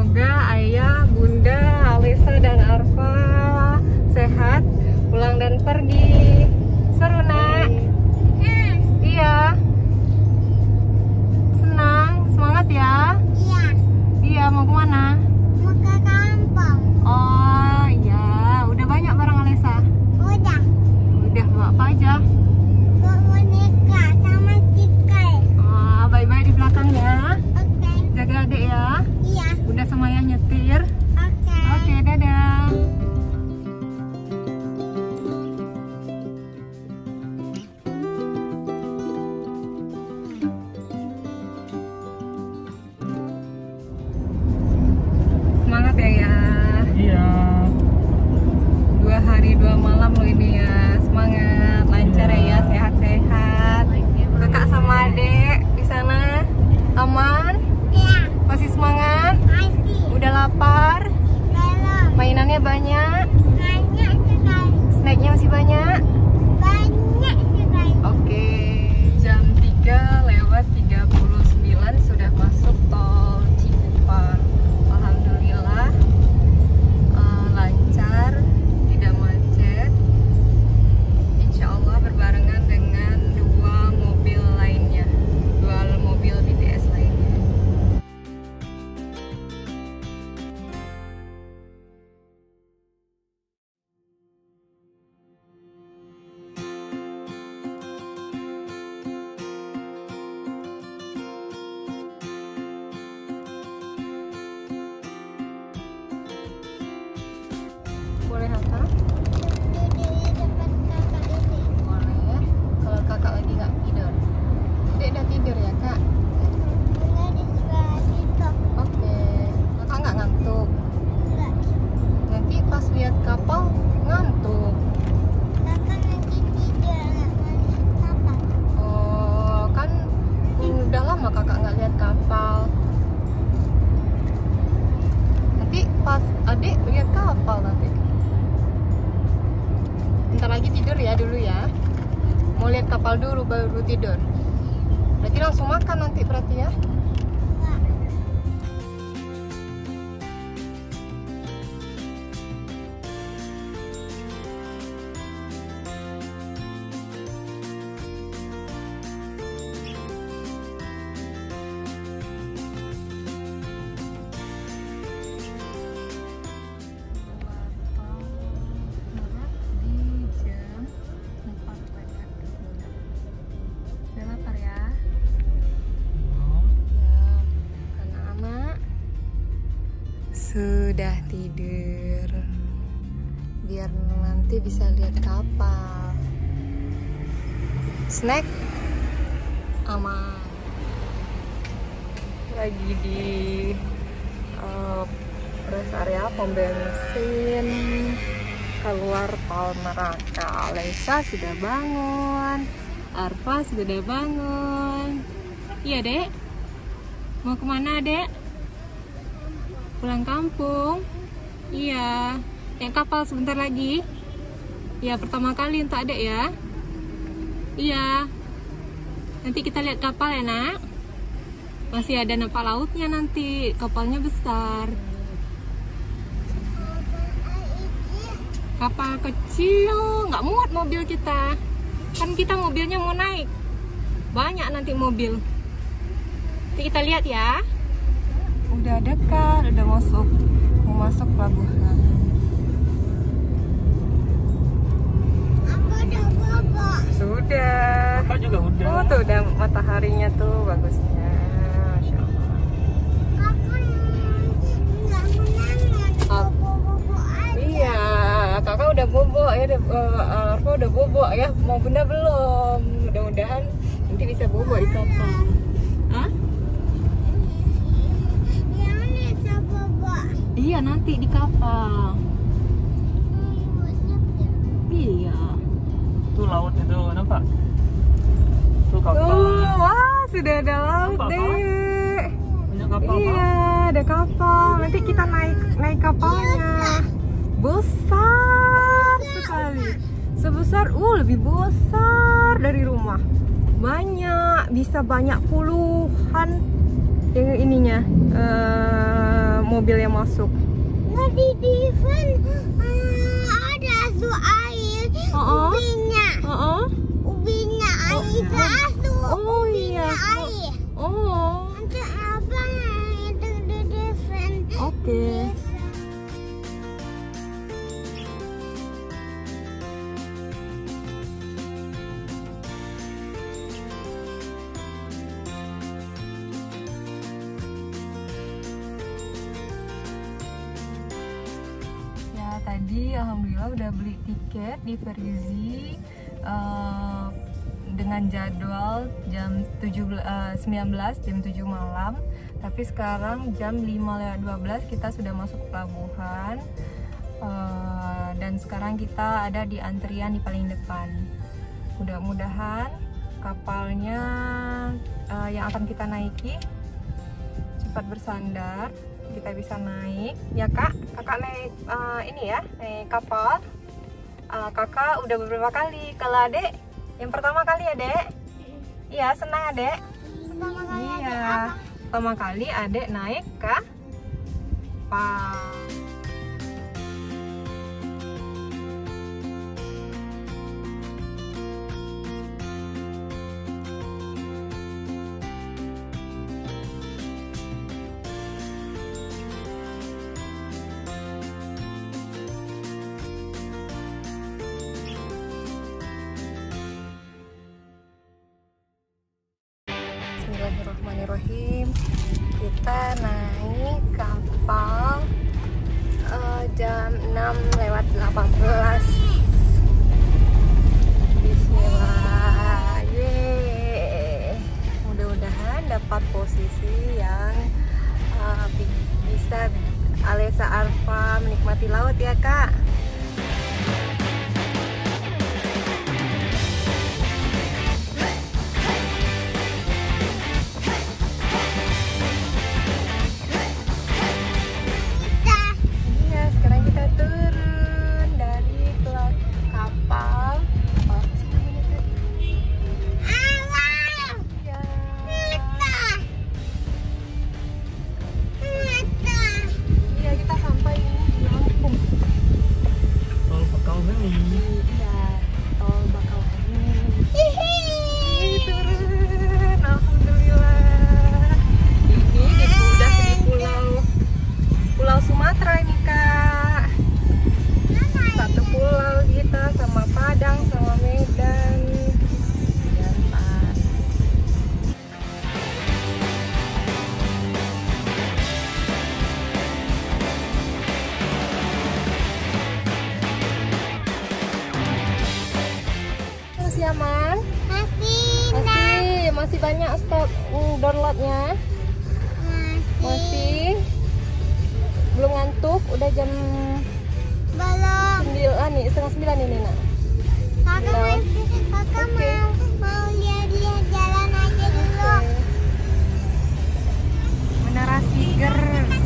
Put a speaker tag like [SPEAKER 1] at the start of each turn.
[SPEAKER 1] Semoga ayah, bunda, Alisa dan Arfa sehat, pulang dan pergi. Seru nak? Iya. Senang, semangat ya?
[SPEAKER 2] Iya.
[SPEAKER 1] Iya, mau kemana?
[SPEAKER 2] Mau ke kampung.
[SPEAKER 1] Oh iya, udah banyak barang Alisa?
[SPEAKER 2] Udah.
[SPEAKER 1] Udah, bawa apa aja?
[SPEAKER 2] Bawa boneka sama stiker.
[SPEAKER 1] Bye-bye di belakang ya.
[SPEAKER 2] Oke.
[SPEAKER 1] Jaga adik ya.
[SPEAKER 2] Iya.
[SPEAKER 1] Bunda sama ayah nyetir.
[SPEAKER 2] Oke.
[SPEAKER 1] Oke, dadah. Semangat ya.
[SPEAKER 3] Iya.
[SPEAKER 1] 2 hari 2 malam loh ini ya. Semangat, lancar ya, sehat-sehat. Kakak sama adik di sana aman?
[SPEAKER 2] Iya.
[SPEAKER 1] Masih semangat?
[SPEAKER 2] Masih.
[SPEAKER 1] Udah lapar?
[SPEAKER 2] Belum.
[SPEAKER 1] Mainannya banyak?
[SPEAKER 2] Banyak sekali.
[SPEAKER 1] Snacknya masih banyak?
[SPEAKER 2] Banyak sekali.
[SPEAKER 1] Oke. Jam 3:39 sudah masuk tol Cikupa. Alhamdulillah lancar, tidak macet. Insya Allah berbarengan dengan 2 mobil lainnya, 2 mobil BTS lainnya. Boleh apa?
[SPEAKER 2] Duduk di depan kakak ini.
[SPEAKER 1] Boleh ya. Kalau kakak lagi nggak tidur. Dek udah tidur ya kak?
[SPEAKER 2] Enggak di sebelah situ.
[SPEAKER 1] Oke. Kakak nggak ngantuk?
[SPEAKER 2] Enggak.
[SPEAKER 1] Nanti pas lihat kapal ngantuk.
[SPEAKER 2] Kakak nanti tidur nggak melihat kapal.
[SPEAKER 1] Oh kan udah lama kakak nggak lihat kapal. Nanti pas adik lihat kapal nanti. Bentar lagi tidur ya dulu ya. Mau lihat kapal dulu baru tidur. Berarti langsung makan nanti berarti ya.
[SPEAKER 2] Enggak.
[SPEAKER 1] Di jam 4 lewat. Udah lapar ya? Ya, karena anak sudah tidur. Biar nanti bisa lihat kapal. Snack aman. Lagi di rest area pom bensin keluar tol Meraka. Alisa sudah bangun, Arfa sudah bangun. Iya dek, mau kemana dek? Pulang kampung? Iya, naik kapal sebentar lagi. Ya pertama kali untuk adek ya. Iya, nanti kita lihat kapal ya nak. Masih ada nampak lautnya nanti, kapalnya besar. Kapal kecil, nggak muat mobil kita. Kan kita mobilnya mau naik. Banyak nanti mobil. Nanti kita lihat ya. Udah dekat, udah mau masuk pelabuhan.
[SPEAKER 2] Aku udah bobo.
[SPEAKER 1] Sudah.
[SPEAKER 3] Kakak juga udah.
[SPEAKER 1] Oh tuh udah mataharinya tuh bagusnya. Masya Allah.
[SPEAKER 2] Kakak nggak menang bobo aja.
[SPEAKER 1] Iya, kakak udah bobo ya, Arfa udah bobo ya. Mau bunda belum? Mudah-mudahan nanti bisa bobo di kapal. Hah?
[SPEAKER 2] Yang mana bisa bobo?
[SPEAKER 1] Iya nanti di kapal. Iya.
[SPEAKER 3] Tuh laut itu nampak? Tuh kapal.
[SPEAKER 1] Wah sudah ada laut
[SPEAKER 3] Nampak,
[SPEAKER 1] deh.
[SPEAKER 3] Banyak kapal
[SPEAKER 1] Iya ada kapal. Nanti kita naik kapalnya. Besar sekali. Sebesar, lebih besar dari rumah. Banyak, bisa banyak puluhan yang ininya mobil yang masuk.
[SPEAKER 2] Nggak di Diven ada asu air. Ubinya. Ubinya air asu.
[SPEAKER 1] Oh iya.
[SPEAKER 2] Air.
[SPEAKER 1] Oh.
[SPEAKER 2] Nanti abang itu di Diven.
[SPEAKER 1] Oke. Tadi alhamdulillah udah beli tiket di Verizi dengan jadwal jam 19 jam 7 malam, tapi sekarang jam 5:12 kita sudah masuk pelabuhan, dan sekarang kita ada di antrian di paling depan. Mudah-mudahan kapalnya yang akan kita naiki cepat bersandar, kita bisa naik ya kak. Kakak naik ini ya, naik kapal. Kakak udah beberapa kali. Kalau adek yang pertama kali ya dek? Iya, senang adek?
[SPEAKER 2] Pertama kali
[SPEAKER 1] Iya, pertama kali adek naik kapal. Bismillahirrahmanirrahim. Kita naik kapal jam 6:18. Bismillah. Yeay. Mudah-mudahan dapat posisi yang bisa Alesa Arfa menikmati laut ya kak. Aman? Masih banyak stok downloadnya. Masih belum ngantuk, udah jam
[SPEAKER 2] belum
[SPEAKER 1] 9 nih, setengah 9 ini nak.
[SPEAKER 2] Kakak mau lihat-lihat jalan aja dulu.
[SPEAKER 1] Menara Siger.